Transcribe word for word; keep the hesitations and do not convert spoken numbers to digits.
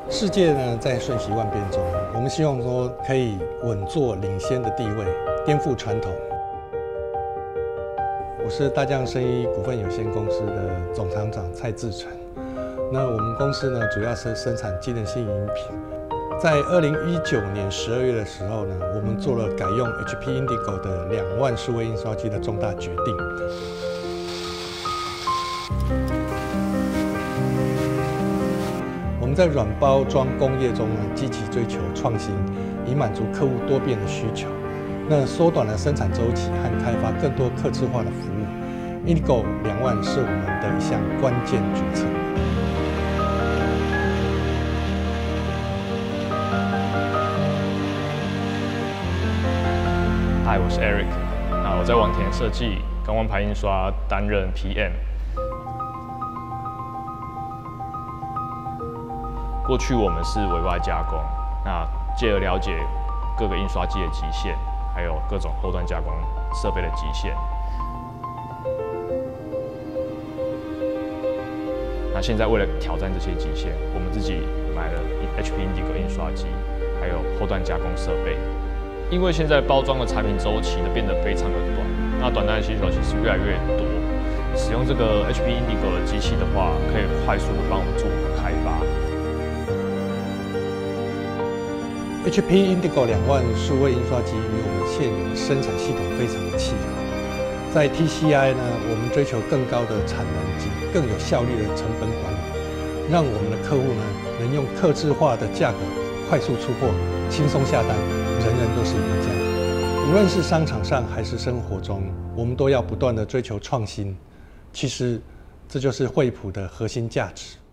世界呢在瞬息万变中，我们希望说可以稳坐领先的地位，颠覆传统。我是大匠生医股份有限公司的总厂长蔡志成。那我们公司呢主要是生产机能性饮品。在二零一九年十二月的时候呢，我们做了改用 H P Indigo 的两万数位印刷机的重大决定。 我们在软包装工业中呢，积极追求创新，以满足客户多变的需求。那缩短了生产周期和开发更多客制化的服务。Indigo 两万是我们的一项关键决策。 嗨，我是 Eric， 那我在网田设计钢光排印刷担任 P M。 过去我们是委外加工，那借而了解各个印刷机的极限，还有各种后端加工设备的极限。那现在为了挑战这些极限，我们自己买了 H P Indigo 印刷机，还有后端加工设备。因为现在包装的产品周期呢变得非常的短，那短单的需求其实越来越多。使用这个 H P Indigo 的机器的话，可以快速的帮我们做开发。 H P Indigo 两万数位印刷机与我们现有的生产系统非常的契合。在 T C I 呢，我们追求更高的产能及更有效率的成本管理，让我们的客户呢能用客制化的价格快速出货，轻松下单，人人都是赢家。无论是商场上还是生活中，我们都要不断的追求创新。其实，这就是惠普的核心价值。